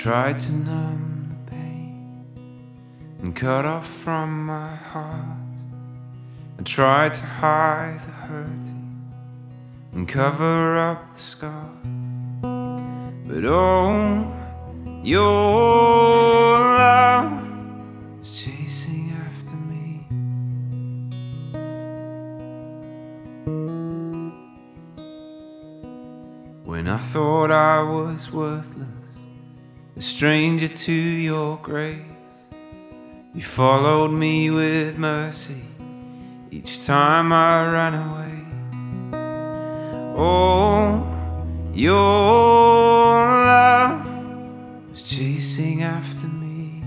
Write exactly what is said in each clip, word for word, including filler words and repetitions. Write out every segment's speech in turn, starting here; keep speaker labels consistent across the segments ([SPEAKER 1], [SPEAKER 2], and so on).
[SPEAKER 1] tried to numb the pain and cut off from my heart. I tried to hide the hurting and cover up the scars. But oh, your love was chasing after me. When I thought I was worthless, a stranger to your grace, you followed me with mercy each time I ran away. Oh, your love was chasing after me.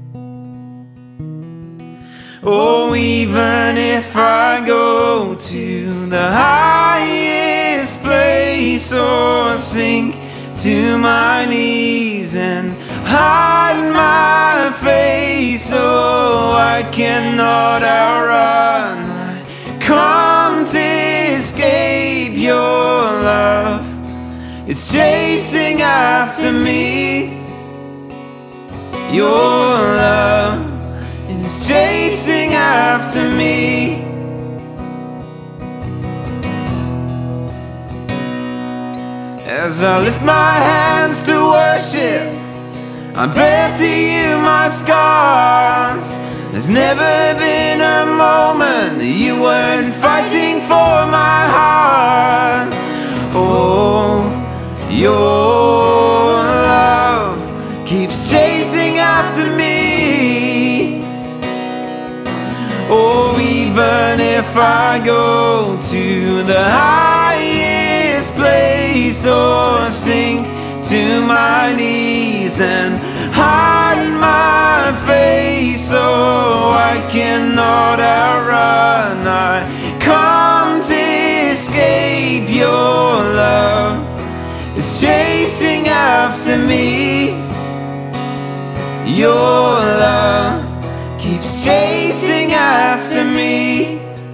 [SPEAKER 1] Oh, even if I go to the highest place or sink to my knees and hide my face, oh, I cannot outrun. I can't escape your love. It's chasing after me. Your love is chasing after me. As I lift my hands to worship, I bear to you my scars. There's never been a moment that you weren't fighting for my heart. Oh, your love keeps chasing after me. Oh, even if I go to the highest place or sink to my knees and hide my face, oh, I cannot outrun. I can't escape your love. It's chasing after me. Your love keeps chasing after me.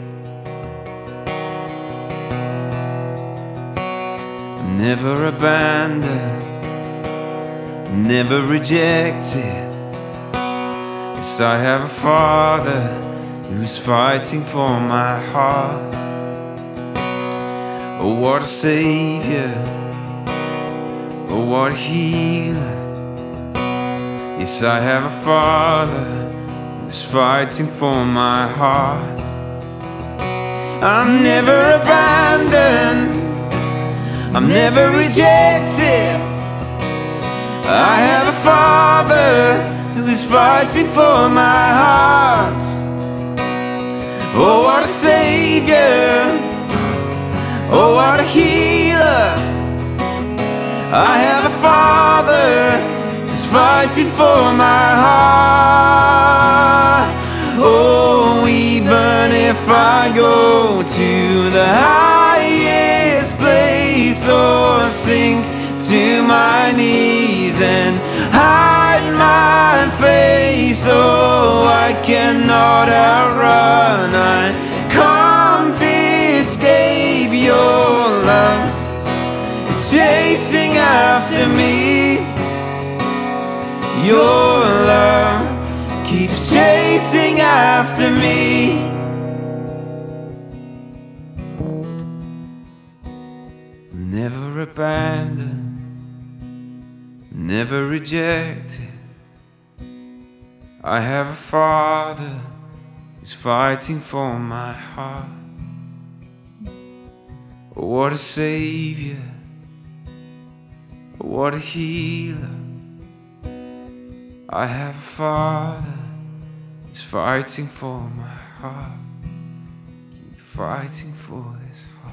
[SPEAKER 1] Never abandoned, never rejected. Yes, I have a Father who's fighting for my heart. Oh, what a Savior, oh, what a healer. Yes, I have a Father who's fighting for my heart. I'm never abandoned, I'm never rejected. I have a Father who is fighting for my heart. Oh, what a Savior, oh, what a healer. I have a Father who's fighting for my heart. Oh, even if I go to the highest place or sink to my knees and hide my face, oh, I cannot outrun. I can't escape your love. It's chasing after me. Your love keeps chasing after me. Never abandoned, never rejected. I have a Father who's fighting for my heart. Oh, what a Savior, oh, what a healer. I have a Father who's fighting for my heart. Keep fighting for this heart.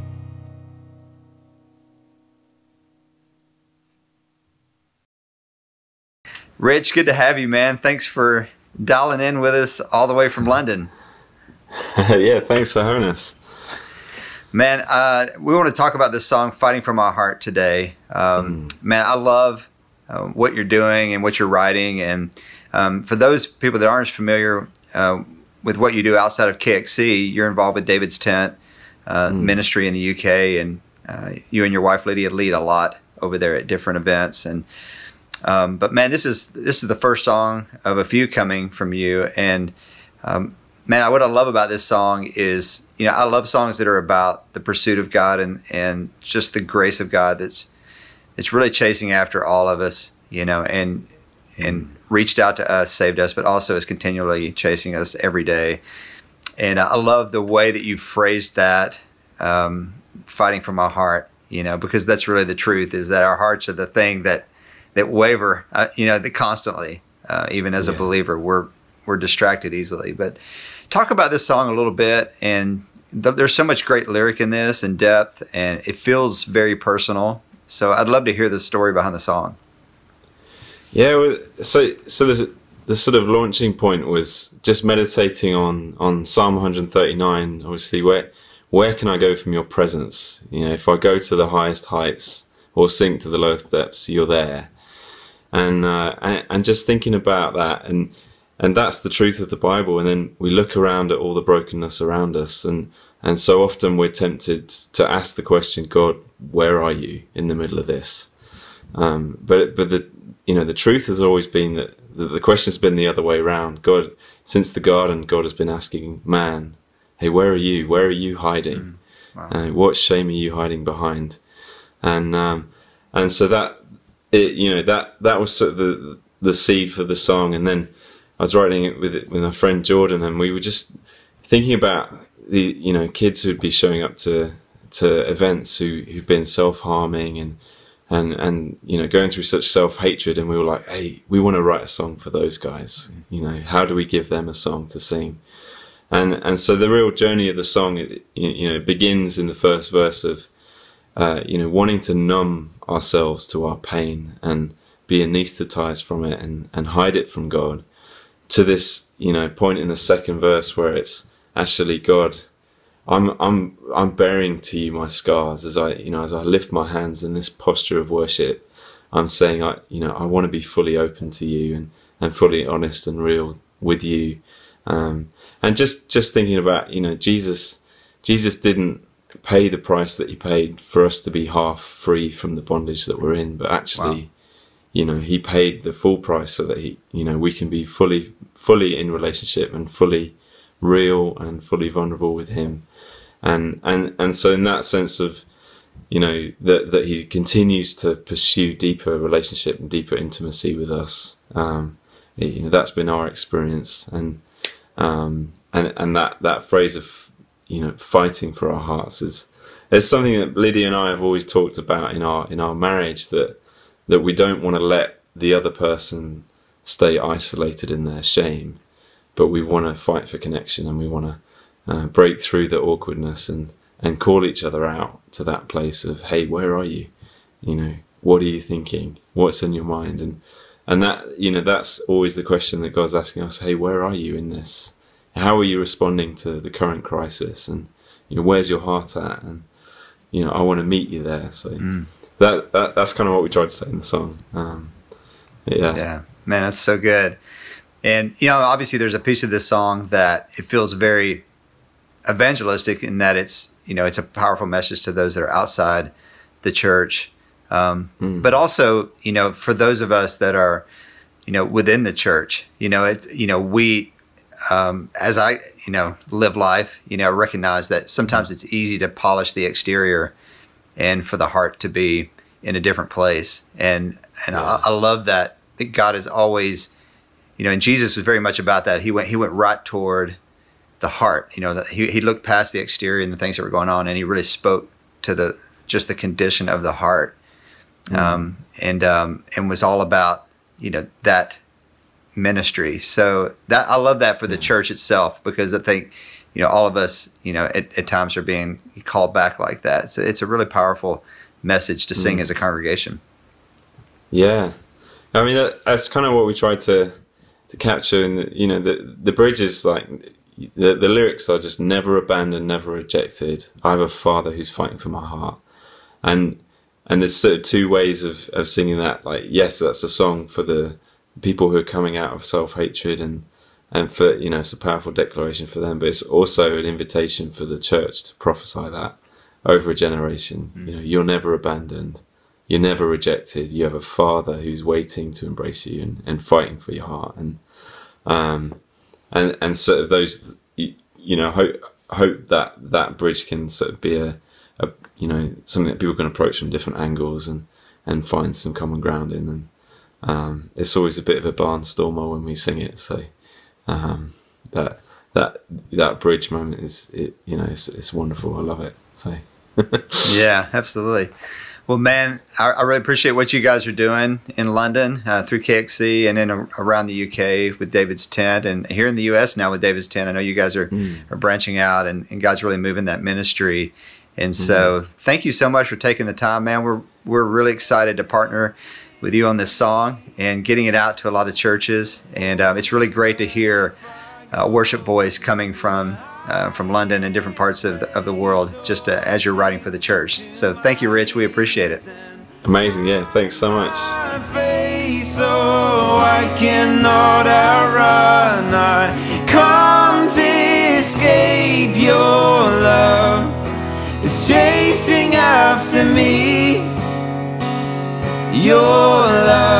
[SPEAKER 2] Rich, good to have you, man. Thanks for dialing in with us all the way from London.
[SPEAKER 3] Yeah, thanks for having us.
[SPEAKER 2] Man, uh, we want to talk about this song, Fighting for My Heart, today. Um, mm. Man, I love uh, what you're doing and what you're writing. And um, for those people that aren't familiar uh, with what you do outside of K X C, you're involved with David's Tent uh, mm. ministry in the U K. And uh, you and your wife, Lydia, lead a lot over there at different events. And Um, but man, this is this is the first song of a few coming from you. And um, man, what I love about this song is, you know, I love songs that are about the pursuit of God and and just the grace of God that's it's really chasing after all of us, you know, and and reached out to us, saved us, but also is continually chasing us every day. And I love the way that you phrased that, um, fighting for my heart, you know, because that's really the truth, is that our hearts are the thing that that waver, uh, you know, that constantly, uh, even as yeah. a believer, we're we're distracted easily. But talk about this song a little bit, and th there's so much great lyric in this and depth, and it feels very personal. So I'd love to hear the story behind the song.
[SPEAKER 3] Yeah, well, so so the the sort of launching point was just meditating on on Psalm one thirty-nine. Obviously, where where can I go from your presence? You know, if I go to the highest heights or sink to the lowest depths, you're there. And uh, and, and just thinking about that, and and that's the truth of the Bible. And then we look around at all the brokenness around us, and and so often we're tempted to ask the question, God, where are you in the middle of this? Um, but but the you know the truth has always been that the, the question's been the other way around. God, since the garden, God has been asking man, hey, where are you? Where are you hiding? Mm, wow. uh, what shame are you hiding behind? And um, and so that it you know that that was sort of the the seed for the song. And then I was writing it with with my friend Jordan, and we were just thinking about the you know kids who'd be showing up to to events who who've been self-harming and and and you know going through such self-hatred, and we were like, hey, we want to write a song for those guys. You know, how do we give them a song to sing? And and so the real journey of the song, you know, begins in the first verse of uh, you know wanting to numb ourselves to our pain and be anesthetized from it and and hide it from God, to this you know point in the second verse where it's actually, God, I'm I'm I'm bearing to you my scars as I you know as I lift my hands in this posture of worship. I'm saying I you know I want to be fully open to you and and fully honest and real with you. Um, and just just thinking about you know Jesus Jesus didn't pay the price that he paid for us to be half free from the bondage that we're in, but actually wow. you know he paid the full price so that he you know we can be fully fully in relationship and fully real and fully vulnerable with him. And and and so in that sense of you know that that he continues to pursue deeper relationship and deeper intimacy with us, um you know that's been our experience. And um and and that that phrase of you know fighting for our hearts is it's something that Lydia and I have always talked about in our in our marriage, that that we don't want to let the other person stay isolated in their shame, but we want to fight for connection, and we want to uh, break through the awkwardness and and call each other out to that place of, hey, where are you? You know, what are you thinking? What's in your mind? And and that you know that's always the question that God's asking us. Hey, where are you in this? How are you responding to the current crisis? And you know, where's your heart at? And you know, I want to meet you there. So mm. that that that's kind of what we tried to say in the song. Um, yeah,
[SPEAKER 2] yeah, man, that's so good. And you know, obviously, there's a piece of this song that it feels very evangelistic in that it's you know it's a powerful message to those that are outside the church, um, mm. but also you know for those of us that are you know within the church, you know it you know we um, as I you know live life, you know recognize that sometimes it's easy to polish the exterior and for the heart to be in a different place. And and yeah. I, I love that, that God is always, you know, and Jesus was very much about that. He went he went right toward the heart. You know, that he he looked past the exterior and the things that were going on, and he really spoke to the just the condition of the heart, mm. um, and um, and was all about you know that ministry. So that I love that for the church itself, because I think you know all of us you know at, at times are being called back like that. So it's a really powerful message to sing mm. as a congregation.
[SPEAKER 3] Yeah, I mean that, that's kind of what we tried to to capture. And you know the the bridge is like. The, the lyrics are just never abandoned, never rejected. I have a father who's fighting for my heart. And and there's sort of two ways of, of singing that. Like, yes, that's a song for the people who are coming out of self-hatred, and, and for, you know, it's a powerful declaration for them, but it's also an invitation for the church to prophesy that over a generation. Mm. You know, you're never abandoned. you're never rejected. You have a Father who's waiting to embrace you and, and fighting for your heart. And um, and and sort of those, you, you know, hope hope that that bridge can sort of be a, a you know, something that people can approach from different angles and and find some common ground in. And um, it's always a bit of a barnstormer when we sing it. So um, that that that bridge moment is, it, you know, it's, it's wonderful. I love it. So
[SPEAKER 2] yeah, absolutely. Well, man, I, I really appreciate what you guys are doing in London uh, through K X C, and then a, around the U K with David's Tent, and here in the U S now with David's Tent. I know you guys are, mm. are branching out, and, and God's really moving that ministry. And so mm-hmm. thank you so much for taking the time, man. We're, we're really excited to partner with you on this song and getting it out to a lot of churches. And um, it's really great to hear a worship voice coming from Uh, from London and different parts of the, of the world, just uh, as you're writing for the church. So thank you, Rich. We appreciate it.
[SPEAKER 3] Amazing. Yeah, thanks so much.
[SPEAKER 1] So I cannot outrun, I can't escape your love. It's chasing after me. Your love.